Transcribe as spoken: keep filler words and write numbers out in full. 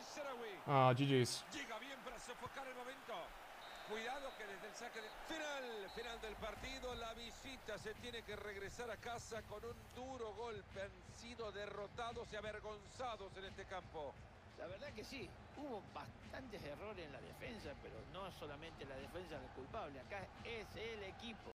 Ah, G G's. Llega bien para sofocar el momento. Cuidado que desde el saque de... Final, final del partido. La visita se tiene que regresar a casa con un duro golpe. Han sido derrotados y avergonzados en este campo. La verdad que sí, hubo bastantes errores en la defensa, pero no solamente la defensa es el culpable. Acá es el equipo.